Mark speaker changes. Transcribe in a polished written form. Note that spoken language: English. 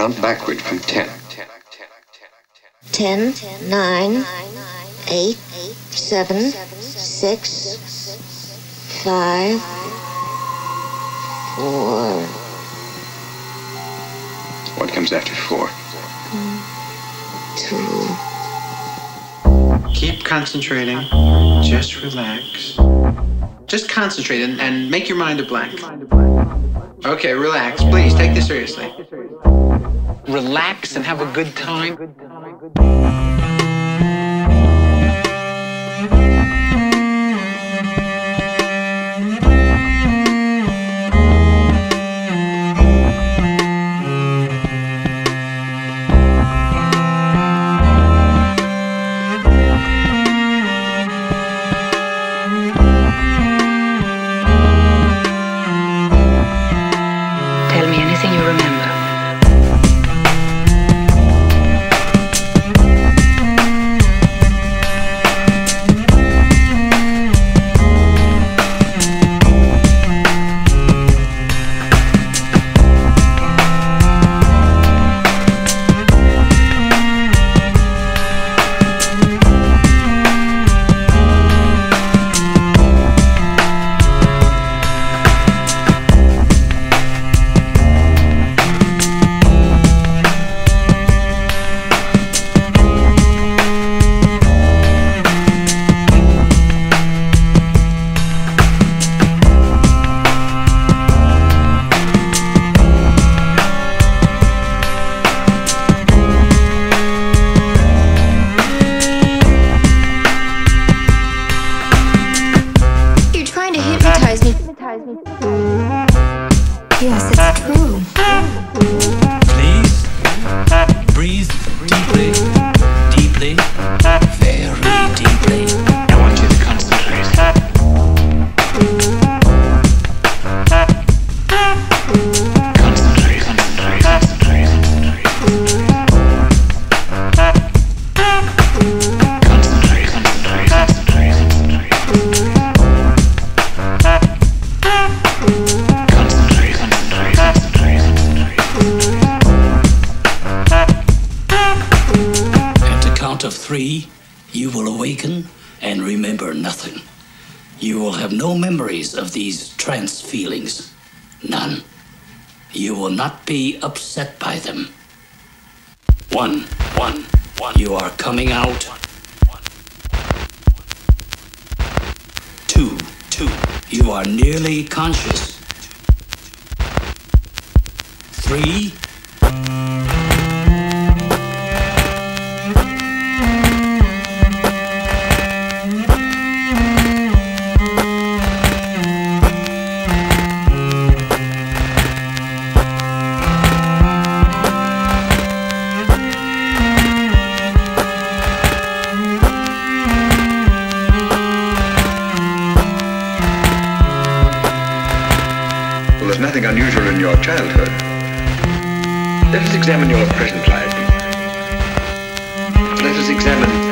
Speaker 1: count backward from 10.
Speaker 2: 10, 9, 8, 7, 6, 5, 4.
Speaker 1: What comes after 4?
Speaker 2: 2.
Speaker 3: Keep concentrating. Just relax. Just concentrate and make your mind a blank. Okay, relax. Please, take this seriously. Relax and have a good time.
Speaker 4: Tell me anything you remember.
Speaker 5: Yes, it's true.
Speaker 6: Please breathe deeply, deeply, very deeply.
Speaker 3: I want you to concentrate. Concentrate, concentrate, concentrate, concentrate, concentrate, concentrate.
Speaker 6: Of 3, you will awaken and remember nothing. You will have no memories of these trance feelings. None. You will not be upset by them. 1, 1, 1. You are coming out. 2, 2. You are nearly conscious. 3.
Speaker 1: Well, there's nothing unusual in your childhood. Let us examine your present life. Let us examine